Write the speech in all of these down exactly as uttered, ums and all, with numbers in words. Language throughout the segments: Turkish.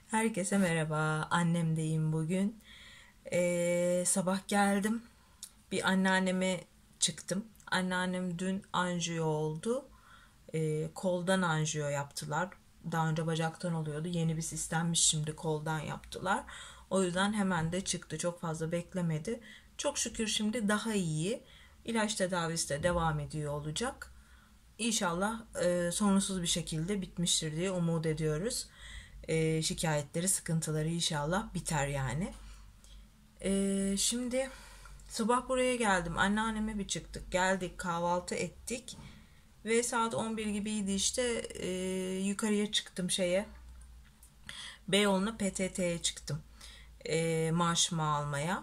Herkese merhaba. Annemdeyim bugün. Ee, sabah geldim. Bir anneanneme çıktım. Anneannem dün anjiyo oldu. Ee, koldan anjiyo yaptılar. Daha önce bacaktan oluyordu. Yeni bir sistemmiş, şimdi koldan yaptılar. O yüzden hemen de çıktı. Çok fazla beklemedi. Çok şükür şimdi daha iyi. İlaç tedavisi de devam ediyor olacak. İnşallah e, sorunsuz bir şekilde bitmiştir diye umut ediyoruz. E, şikayetleri, sıkıntıları inşallah biter yani. E, şimdi sabah buraya geldim. Anneanneme bir çıktık. Geldik, kahvaltı ettik. Ve saat on bir gibiydi işte, e, yukarıya çıktım şeye. Beyoğlu'na P T T'ye çıktım. E, maaşımı almaya.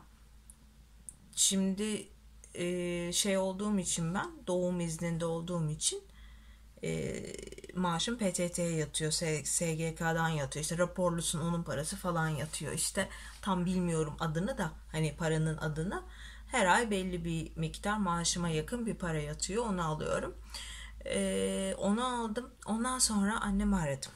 Şimdi e, şey olduğum için, ben doğum izninde olduğum için e, maaşım P T T'ye yatıyor, S G K'dan yatıyor, işte raporlusun, onun parası falan yatıyor, işte tam bilmiyorum adını da, hani paranın adını. Her ay belli bir miktar, maaşıma yakın bir para yatıyor, onu alıyorum. E, onu aldım, ondan sonra annemi aradım.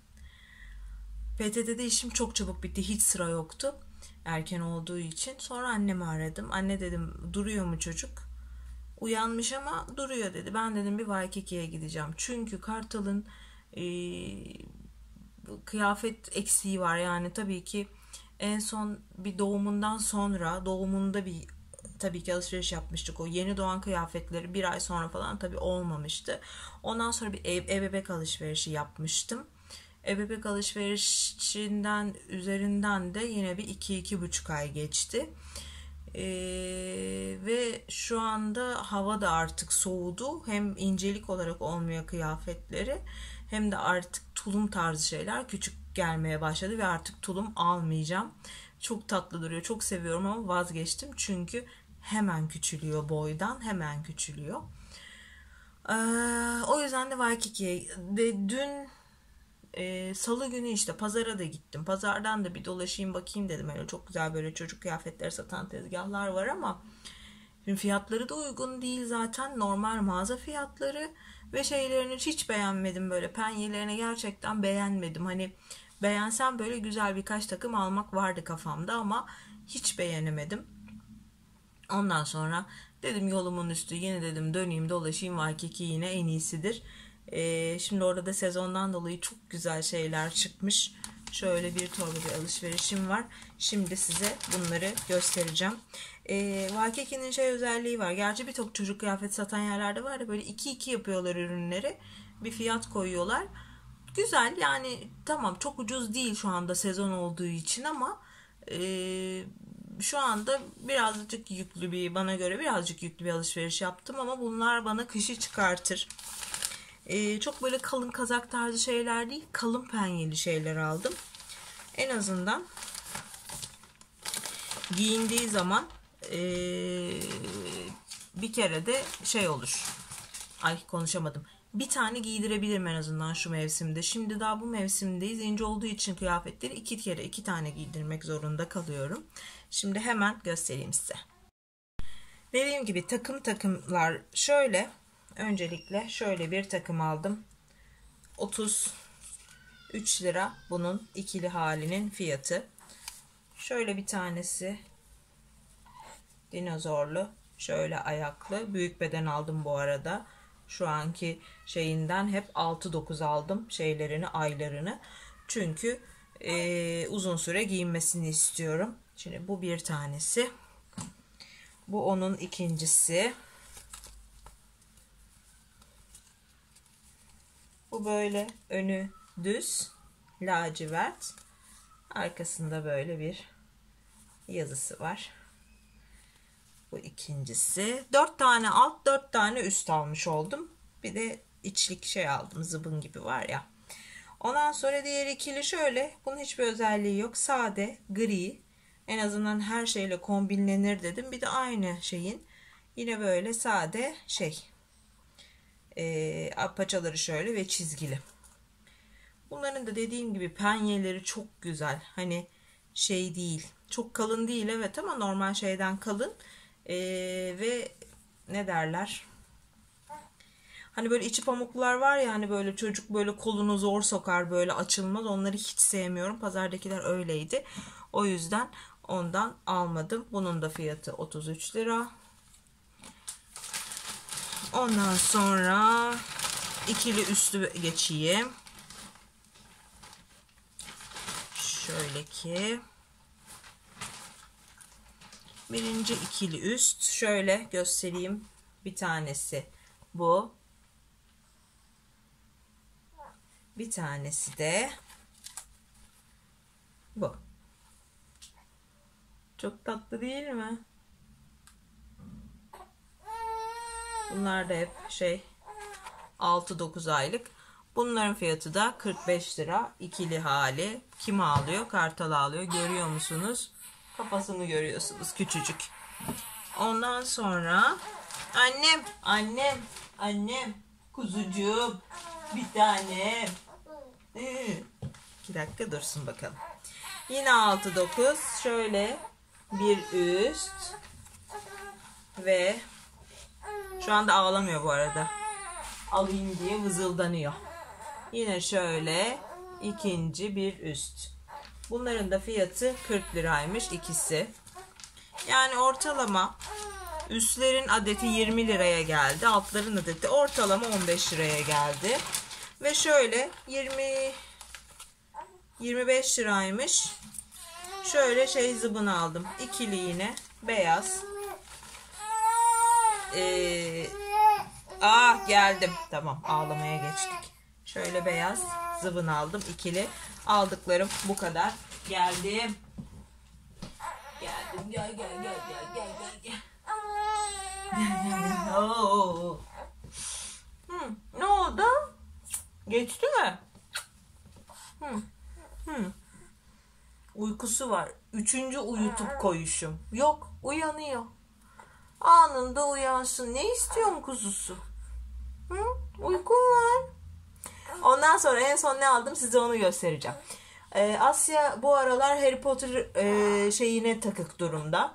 P T T'de işim çok çabuk bitti, hiç sıra yoktu erken olduğu için. Sonra annemi aradım. Anne dedim, duruyor mu çocuk? Uyanmış ama duruyor dedi. Ben dedim bir Waikiki'ye gideceğim. Çünkü Kartal'ın e, kıyafet eksiği var. Yani tabii ki en son bir doğumundan sonra, doğumunda bir tabii ki alışveriş yapmıştık. O yeni doğan kıyafetleri bir ay sonra falan tabii olmamıştı. Ondan sonra bir ev, ev bebek alışverişi yapmıştım. Ev bebek alışverişinden üzerinden de yine bir iki iki buçuk ay geçti. Ee, ve şu anda hava da artık soğudu. Hem incelik olarak olmuyor kıyafetleri, hem de artık tulum tarzı şeyler küçük gelmeye başladı ve artık tulum almayacağım. Çok tatlı duruyor, çok seviyorum ama vazgeçtim çünkü hemen küçülüyor, boydan hemen küçülüyor. Ee, o yüzden de Waikiki'ye de dün e, salı günü işte pazara da gittim. Pazardan da bir dolaşayım bakayım dedim. Öyle çok güzel böyle çocuk kıyafetleri satan tezgahlar var ama şimdi fiyatları da uygun değil zaten, normal mağaza fiyatları. Ve şeylerini hiç beğenmedim, böyle penyelerini gerçekten beğenmedim. Hani beğensem böyle güzel birkaç takım almak vardı kafamda ama hiç beğenemedim. Ondan sonra dedim yolumun üstü, yine dedim döneyim dolaşayım, Waikiki yine en iyisidir. Ee, şimdi orada da sezondan dolayı çok güzel şeyler çıkmış. Şöyle bir torba bir alışverişim var. Şimdi size bunları göstereceğim. Ee, Waikiki'nin şey özelliği var. Gerçi birçok çocuk kıyafet satan yerlerde var da böyle iki iki yapıyorlar ürünleri. Bir fiyat koyuyorlar. Güzel yani, tamam çok ucuz değil şu anda sezon olduğu için ama e, şu anda birazcık yüklü bir, bana göre birazcık yüklü bir alışveriş yaptım ama bunlar bana kışı çıkartır. E, çok böyle kalın kazak tarzı şeyler değil, kalın penyeli şeyler aldım. En azından giyindiği zaman e, bir kere de şey olur. Ay konuşamadım. Bir tane giydirebilirim en azından şu mevsimde. Şimdi daha bu mevsimdeyiz. İnce olduğu için kıyafetleri iki kere iki tane giydirmek zorunda kalıyorum. Şimdi hemen göstereyim size. Dediğim gibi takım takımlar şöyle. Öncelikle şöyle bir takım aldım. otuz üç lira bunun ikili halinin fiyatı. Şöyle bir tanesi dinozorlu, şöyle ayaklı. Büyük beden aldım bu arada. Şu anki şeyinden hep altı dokuz aldım şeylerini, aylarını. Çünkü e, uzun süre giyinmesini istiyorum. Şimdi bu bir tanesi. Bu onun ikincisi. Bu böyle önü düz, lacivert. Arkasında böyle bir yazısı var. Bu ikincisi. Dört tane alt, dört tane üst almış oldum. Bir de içlik şey aldım. Zıbın gibi var ya. Ondan sonra diğer ikili şöyle. Bunun hiçbir özelliği yok. Sade, gri. En azından her şeyle kombinlenir dedim. Bir de aynı şeyin yine böyle sade şey. E, paçaları şöyle ve çizgili. Bunların da dediğim gibi penyeleri çok güzel. Hani şey değil. Çok kalın değil evet ama normal şeyden kalın. Ee, ve ne derler? Hani böyle içi pamuklular var ya, hani böyle çocuk böyle kolunu zor sokar, böyle açılmaz. Onları hiç sevmiyorum. Pazardakiler öyleydi. O yüzden ondan almadım. Bunun da fiyatı otuz üç lira. Ondan sonra ikili üstü geçeyim. Şöyle ki birinci ikili üst şöyle göstereyim. Bir tanesi bu. Bir tanesi de bu. Çok tatlı değil mi? Bunlar da hep şey altı dokuz aylık. Bunların fiyatı da kırk beş lira. İkili hali. Kim ağlıyor? Kartal ağlıyor. Görüyor musunuz? Kafasını görüyorsunuz. Küçücük. Ondan sonra annem, annem, annem, kuzucuğum, bir tane. İki dakika dursun bakalım. Yine altı dokuz. Şöyle bir üst. Ve şu anda ağlamıyor bu arada. Alayım diye vızıldanıyor. Yine şöyle ikinci bir üst. Bunların da fiyatı kırk liraymış ikisi. Yani ortalama üstlerin adeti yirmi liraya geldi. Altların adeti ortalama on beş liraya geldi. Ve şöyle yirmi yirmi beş liraymış. Şöyle şey zıbın aldım. İkili yine beyaz. Ee, ah geldim. Tamam, ağlamaya geçtik. Şöyle beyaz zıbın aldım. İkili. Aldıklarım bu kadar. Geldim. Geldim. Gel gel gel gel gel gel gel. Gel gel gel. Oo. Hmm, ne oldu? Geçti mi? Hmm. Hmm. Uykusu var. Üçüncü uyutup koyuşum. Yok, uyanıyor. Anında uyansın. Ne istiyorsun kuzusu? Hı? Uykum var. Ondan sonra en son ne aldım size onu göstereceğim. Ee, Asya bu aralar Harry Potter e, şeyine takık durumda.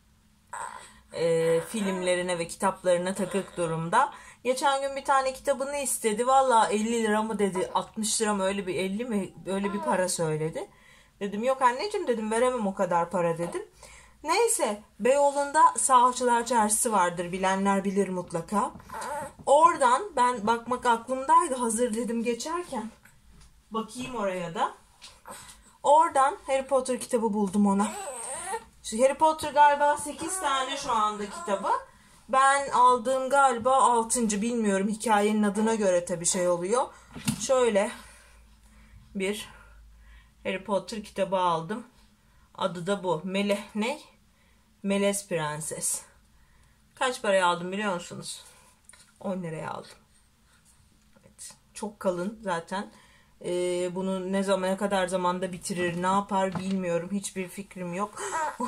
E, filmlerine ve kitaplarına takık durumda. Geçen gün bir tane kitabını istedi. Valla elli lira mı dedi, altmış lira mı, öyle bir elli mi, öyle bir para söyledi. Dedim yok anneciğim dedim, veremem o kadar para dedim. Neyse, Beyoğlu'nda Sağlıkçılar Çarşısı vardır, bilenler bilir mutlaka. Oradan ben bakmak aklımdaydı, hazır dedim geçerken. Bakayım oraya da. Oradan Harry Potter kitabı buldum ona. Şu Harry Potter galiba sekiz tane şu anda kitabı. Ben aldığım galiba altıncı, bilmiyorum, hikayenin adına göre tabii şey oluyor. Şöyle bir Harry Potter kitabı aldım. Adı da bu. Mele ne? Melez Prenses. Kaç paraya aldım biliyor musunuz? on liraya aldım. Evet. Çok kalın zaten. Ee, bunu ne zamana kadar zamanda bitirir, ne yapar bilmiyorum. Hiçbir fikrim yok.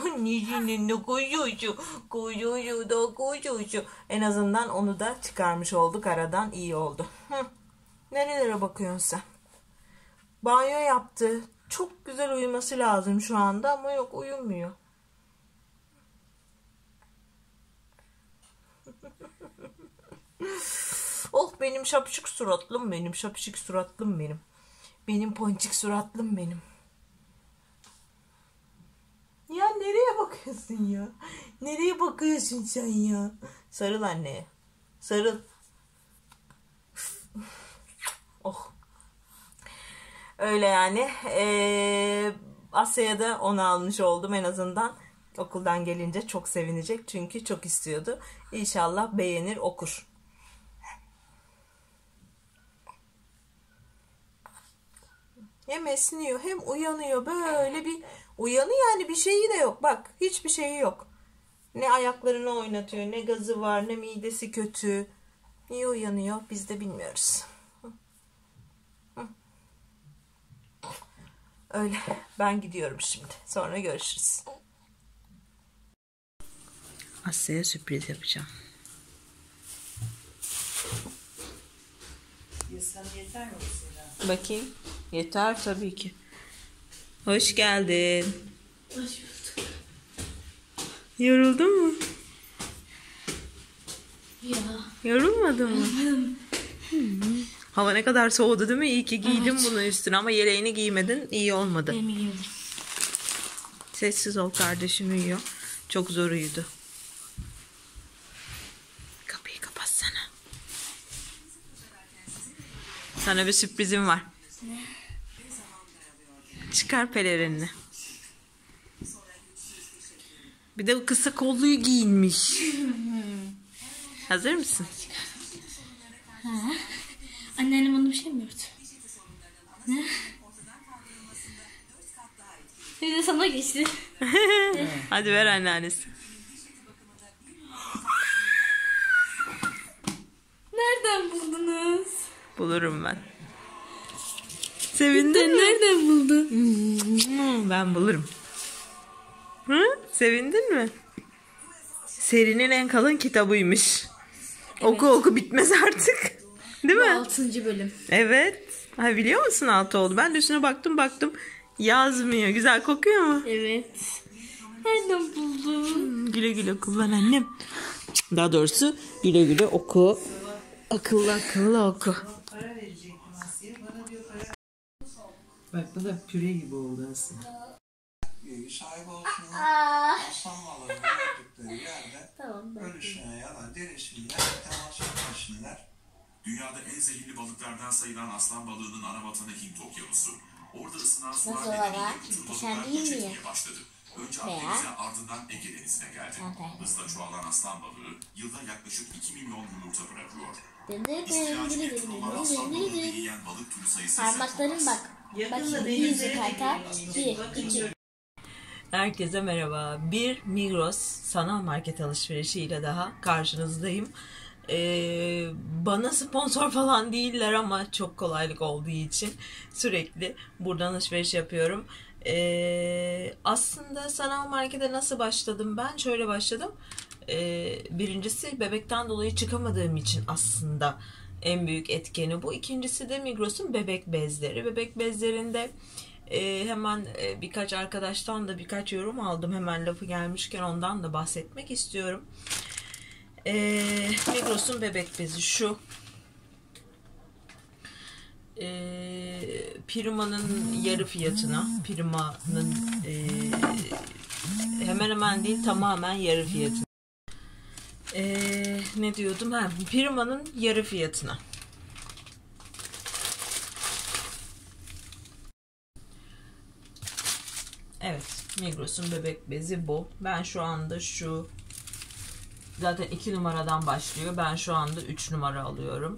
En azından onu da çıkarmış olduk aradan, iyi oldu. Hı. Nerelere bakıyorsun sen? Banyo yaptı. Çok güzel uyuması lazım şu anda ama yok, uyumuyor. Oh benim şapşık suratlım benim, şapşık suratlım benim. Benim ponçik suratlım benim. Ya nereye bakıyorsun ya? Nereye bakıyorsun sen ya? Sarıl anneye. Sarıl. Oh. Öyle yani. Ee, Asya'ya da onu almış oldum en azından. Okuldan gelince çok sevinecek. Çünkü çok istiyordu. İnşallah beğenir, okur. Hem esniyor hem uyanıyor. Böyle bir uyanıyor yani, bir şeyi de yok. Bak hiçbir şeyi yok. Ne ayaklarını oynatıyor, ne gazı var, ne midesi kötü. Niye uyanıyor biz de bilmiyoruz. Öyle. Ben gidiyorum şimdi. Sonra görüşürüz. Asya'ya sürpriz yapacağım. Yeter mi mesela? Bakayım. Yeter tabii ki. Hoş geldin. Hoş bulduk. Yoruldun mu? Ya. Yorulmadın mı? Hava ne kadar soğudu değil mi? İyi ki giydim evet. Bunu üstüne ama yeleğini giymedin. İyi olmadı. Benim giydim. Sessiz ol, kardeşim uyuyor. Çok zor uyudu. Kapıyı kapatsana. Sana bir sürprizim var. Ne? Çıkar pelerinini. Bir de kısa kolluyu giyinmiş. Hazır mısın? Ha. Anneannem bana bir şey mi ördü? Ne? Bir de sana geçti. Hadi ver anneannesi. Nereden buldunuz? Bulurum ben. Sevindin mi? Nereden buldun? Ben bulurum. Hı? Sevindin mi? Serinin en kalın kitabıymış. Evet. Oku oku bitmez artık. Değil mi? altıncı bölüm. Evet. Ha, biliyor musun altı oldu? Ben de üstüne baktım baktım. Yazmıyor. Güzel kokuyor mu? Evet. Nereden buldun? Güle güle kullan annem. Daha doğrusu güle güle oku. Akıllı akıllı oku. Bak bu da püre gibi oldu aslında. Sahibi olsunlar. Aslan mallarını yaptıkları yerde Tamam, ölüsüne ya da derisine temas etmesinler. Dünyada en zehirli balıklardan sayılan aslan balığının ana vatanı Hint Okyanusu. Orada ısınan sular Nasıl nedeniyle baba? bütün Muhteşem balıklar değil göç mi? etmeye başladı. Önce Akdeniz'e ardından Ege Denizi'ne geldi. Evet. Hızla çoğalan aslan balığı yılda yaklaşık iki milyon yumurta bırakıyor. Dede İstilacı dede metrolar aslan balığını yiyen balık türü sayısı ise Parmakların çok az. bak. Bak şimdi bir yüzük arka. Bir, iki. Herkese merhaba. Bir Migros sanal market alışverişiyle daha karşınızdayım. Ee, bana sponsor falan değiller ama çok kolaylık olduğu için sürekli buradan alışveriş yapıyorum. Ee, aslında sanal markete nasıl başladım ben? Şöyle başladım. Ee, birincisi bebekten dolayı çıkamadığım için aslında en büyük etkeni bu. İkincisi de Migros'un bebek bezleri. Bebek bezlerinde e, hemen e, birkaç arkadaştan da birkaç yorum aldım. Hemen lafı gelmişken ondan da bahsetmek istiyorum. E, Migros'un bebek bezi şu. E, Prima'nın yarı fiyatına, Prima'nın e, hemen hemen değil tamamen yarı fiyatına. Ee, ne diyordum? Ha, Prima'nın yarı fiyatına. Evet, Migros'un bebek bezi bu. Ben şu anda şu zaten iki numaradan başlıyor. Ben şu anda üç numara alıyorum.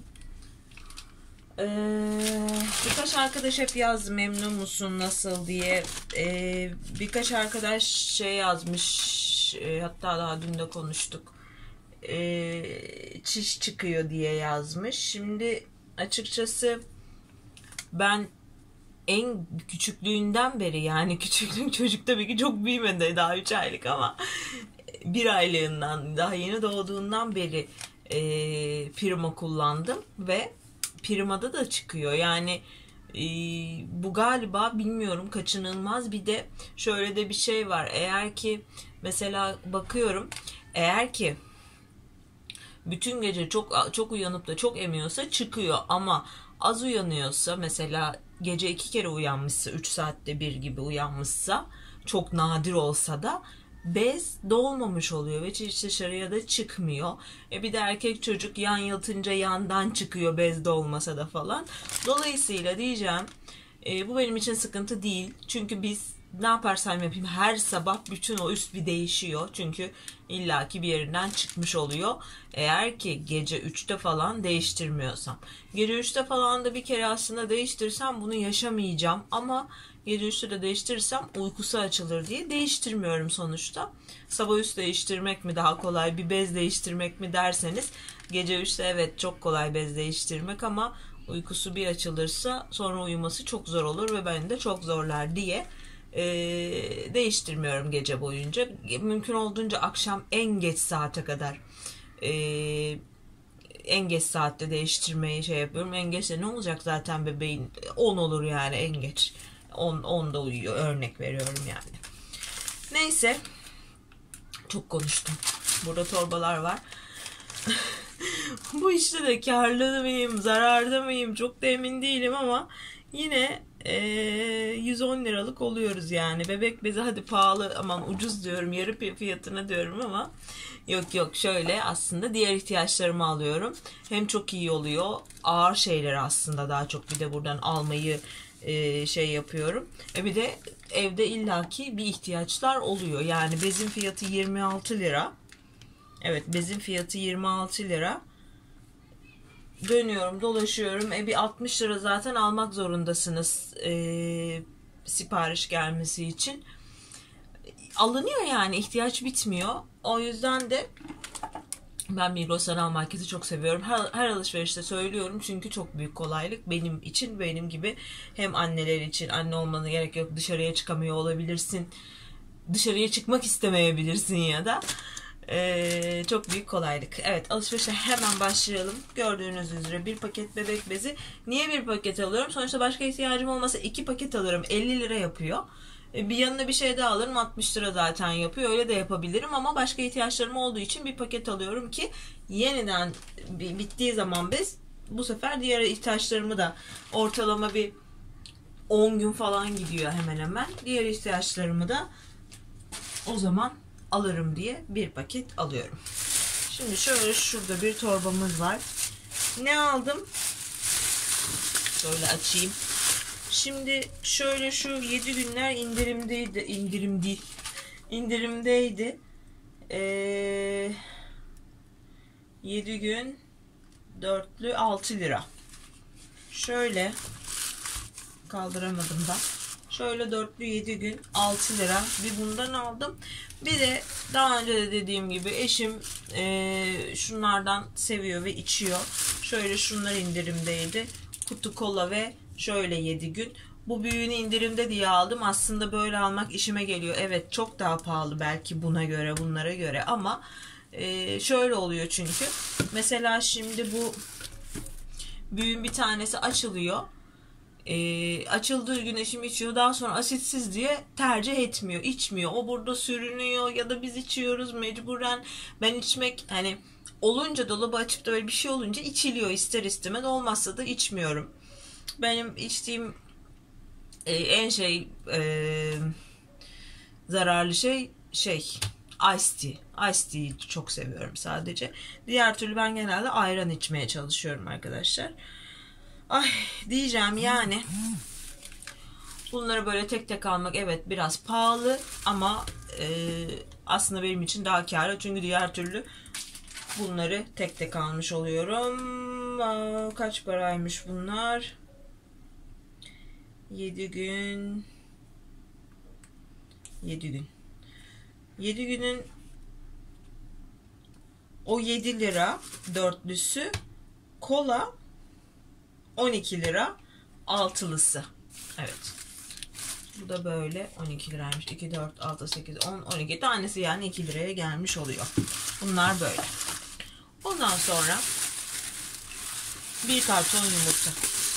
Ee, birkaç arkadaş hep yazdı memnun musun nasıl diye. Ee, birkaç arkadaş şey yazmış. E, hatta daha dün de konuştuk. E, çiş çıkıyor diye yazmış. Şimdi açıkçası ben en küçüklüğünden beri, yani küçüklük çocuk tabii ki çok büyümedi daha üç aylık ama bir aylığından, daha yeni doğduğundan beri e, Prima kullandım ve Prima'da da çıkıyor. Yani e, bu galiba bilmiyorum kaçınılmaz. Bir de şöyle de bir şey var. Eğer ki mesela bakıyorum, eğer ki bütün gece çok çok uyanıp da çok emiyorsa çıkıyor ama az uyanıyorsa, mesela gece iki kere uyanmışsa, üç saatte bir gibi uyanmışsa, çok nadir olsa da bez dolmamış oluyor ve hiç dışarıya da çıkmıyor. E bir de erkek çocuk yan yatınca yandan çıkıyor bez dolmasa da falan. Dolayısıyla diyeceğim e, bu benim için sıkıntı değil. Çünkü biz ne yaparsam yapayım her sabah bütün o üst bir değişiyor. Çünkü illaki bir yerinden çıkmış oluyor. Eğer ki gece üçte falan değiştirmiyorsam. Gece üçte falan da bir kere aslında değiştirsem bunu yaşamayacağım. Ama gece üçte de değiştirirsem uykusu açılır diye değiştirmiyorum sonuçta. Sabah üst değiştirmek mi daha kolay, bir bez değiştirmek mi derseniz, gece üçte evet çok kolay bez değiştirmek ama uykusu bir açılırsa sonra uyuması çok zor olur ve beni de çok zorlar diye e, değiştirmiyorum gece boyunca. Mümkün olduğunca akşam en geç saate kadar e, en geç saatte değiştirmeyi şey yapıyorum. En geç de ne olacak zaten, bebeğin on olur yani en geç. on onda uyuyor, örnek veriyorum yani. Neyse, çok konuştum. Burada torbalar var. Bu işte de karlı mıyım, zararda mıyım çok da emin değilim ama yine e, yüz on liralık oluyoruz yani. Bebek bezi hadi pahalı, aman ucuz diyorum, yarı fiyatına diyorum ama yok yok, şöyle aslında diğer ihtiyaçlarımı alıyorum. Hem çok iyi oluyor, ağır şeyleri aslında daha çok bir de buradan almayı e, şey yapıyorum. E bir de evde illaki bir ihtiyaçlar oluyor. Yani bezin fiyatı yirmi altı lira. Evet, bezin fiyatı yirmi altı lira. Dönüyorum dolaşıyorum. E bir altmış lira zaten almak zorundasınız e, sipariş gelmesi için. Alınıyor yani, ihtiyaç bitmiyor. O yüzden de ben Migros Sanal Market'i çok seviyorum. Her, her alışverişte söylüyorum çünkü çok büyük kolaylık benim için, benim gibi hem anneler için. Anne olmana gerek yok, dışarıya çıkamıyor olabilirsin, dışarıya çıkmak istemeyebilirsin ya da Ee, çok büyük kolaylık. Evet, alışverişe hemen başlayalım. Gördüğünüz üzere bir paket bebek bezi. Niye bir paket alıyorum? Sonuçta başka ihtiyacım olmasa iki paket alırım. elli lira yapıyor. Ee, bir yanına bir şey daha alırım. altmış lira zaten yapıyor. Öyle de yapabilirim ama başka ihtiyaçlarım olduğu için bir paket alıyorum ki yeniden bittiği zaman bez, bu sefer diğer ihtiyaçlarımı da ortalama bir on gün falan gidiyor hemen hemen. Diğer ihtiyaçlarımı da o zaman alırım diye bir paket alıyorum. Şimdi şöyle şurada bir torbamız var. Ne aldım? Şöyle açayım. Şimdi şöyle şu yedi günler indirimdeydi. İndirim değil. İndirimdeydi. Ee, yedi gün dörtlü altı lira. Şöyle kaldıramadım da. Şöyle dörtlü yedi gün altı lira. Bir bundan aldım. Bir de daha önce de dediğim gibi eşim e, şunlardan seviyor ve içiyor. Şöyle şunlar indirimdeydi. Kutu kola ve şöyle yedi gün. Bu büyüğünü indirimde diye aldım. Aslında böyle almak işime geliyor. Evet, çok daha pahalı belki buna göre, bunlara göre ama e, şöyle oluyor çünkü. Mesela şimdi bu büyüğün bir tanesi açılıyor. E, açıldığı gün eşim içiyor, daha sonra asitsiz diye tercih etmiyor, içmiyor. O burada sürünüyor ya da biz içiyoruz mecburen. Ben içmek hani olunca, dolabı açıp da böyle bir şey olunca içiliyor ister istemez, olmazsa da içmiyorum. Benim içtiğim e, en şey e, zararlı şey şey Ice tea. Ice tea'yi çok seviyorum sadece. Diğer türlü ben genelde ayran içmeye çalışıyorum arkadaşlar. Ay diyeceğim yani bunları böyle tek tek almak evet biraz pahalı ama e, aslında benim için daha kârlı, çünkü diğer türlü bunları tek tek almış oluyorum. Aa, kaç paraymış bunlar? yedi gün yedi gün yedi günün o yedi lira dörtlüsü, kola on iki lira altılısı. Evet. Bu da böyle on iki liraymış. iki, dört, altı, sekiz, on, on iki tanesi yani iki liraya gelmiş oluyor. Bunlar böyle. Ondan sonra bir karton yumurta.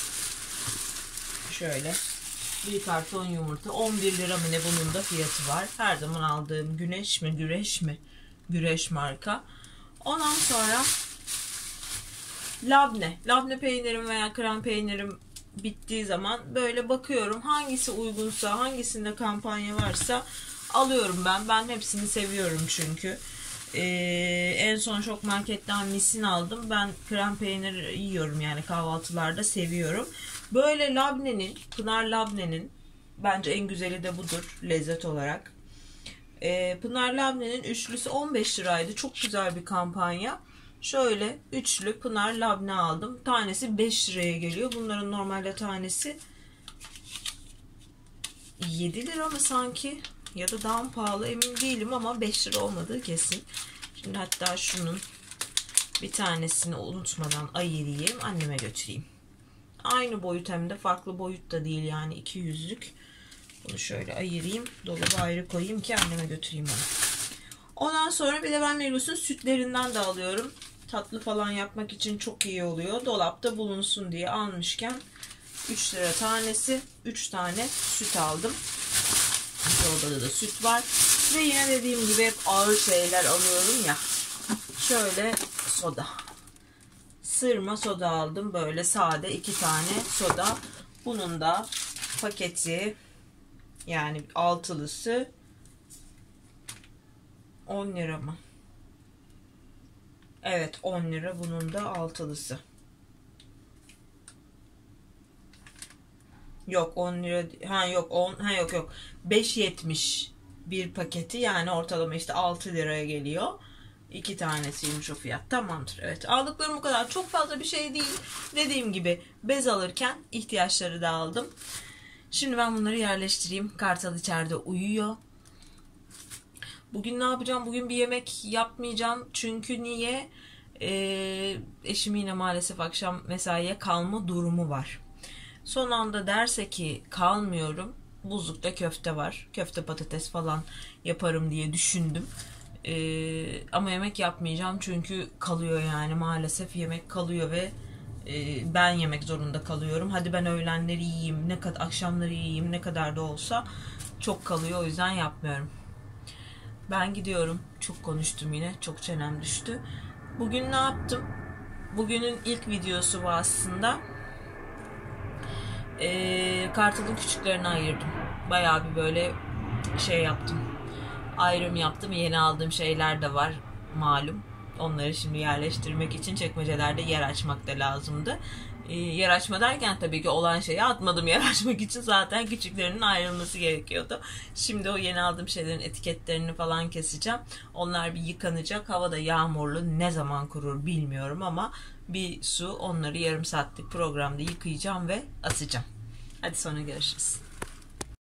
Şöyle. Bir karton yumurta. on bir lira mı ne, bunun da fiyatı var. Her zaman aldığım Güneş mi? Güreş mi? Güreş marka. Ondan sonra labne. Labne peynirim veya krem peynirim bittiği zaman böyle bakıyorum. Hangisi uygunsa, hangisinde kampanya varsa alıyorum ben. Ben hepsini seviyorum çünkü. Ee, en son Şok Market'ten misin aldım. Ben krem peynir yiyorum yani kahvaltılarda seviyorum. Böyle labnenin, Pınar Labne'nin bence en güzeli de budur lezzet olarak. Ee, Pınar Labne'nin üçlüsü on beş liraydı. Çok güzel bir kampanya. Şöyle üçlü Pınar Labne aldım. Tanesi beş liraya geliyor. Bunların normalde tanesi yedi lira mı sanki? Ya da daha pahalı, emin değilim ama beş lira olmadığı kesin. Şimdi hatta şunun bir tanesini unutmadan ayırayım, anneme götüreyim. Aynı boyut, hem de farklı boyut da değil yani iki yüzlük. Bunu şöyle ayırayım, dolaba ayrı koyayım ki anneme götüreyim onu. Ondan sonra bir de ben Migros'un sütlerinden de alıyorum. Tatlı falan yapmak için çok iyi oluyor. Dolapta bulunsun diye almışken üç lira tanesi, üç tane süt aldım. Orada da süt var. Ve yine dediğim gibi hep ağır şeyler alıyorum ya. Şöyle soda. sırma soda aldım. Böyle sade iki tane soda. Bunun da paketi, yani altılısı on lira mı? Evet, on lira bunun da altılısı. Yok on lira, ha yok on, ha yok yok beş yetmiş bir paketi, yani ortalama işte altı liraya geliyor. İki tanesiymiş o fiyat. Tamamdır. Evet, aldıklarım bu kadar. Çok fazla bir şey değil. Dediğim gibi bez alırken ihtiyaçları da aldım. Şimdi ben bunları yerleştireyim. Kartal içeride uyuyor. Bugün ne yapacağım? Bugün bir yemek yapmayacağım. Çünkü niye? Ee, eşim yine maalesef akşam mesaiye kalma durumu var. Son anda derse ki kalmıyorum, buzlukta köfte var. Köfte patates falan yaparım diye düşündüm. Ee, ama yemek yapmayacağım çünkü kalıyor, yani maalesef yemek kalıyor ve e, ben yemek zorunda kalıyorum. Hadi ben öğlenleri yiyeyim, ne kadar akşamları yiyeyim, ne kadar da olsa çok kalıyor, o yüzden yapmıyorum. Ben gidiyorum. Çok konuştum yine. Çok çenem düştü. Bugün ne yaptım? Bugünün ilk videosu bu aslında. Ee, Kartal'ın küçüklerini ayırdım. Bayağı bir böyle şey yaptım. Ayrım yaptım. Yeni aldığım şeyler de var malum. Onları şimdi yerleştirmek için çekmecelerde yer açmak da lazımdı. Ee, yer açma derken tabii ki olan şeyi atmadım, yer açmak için zaten küçüklerinin ayrılması gerekiyordu. Şimdi o yeni aldığım şeylerin etiketlerini falan keseceğim. Onlar bir yıkanacak. Hava da yağmurlu. Ne zaman kurur bilmiyorum ama bir su, onları yarım saatlik programda yıkayacağım ve asacağım. Hadi sonra görüşürüz.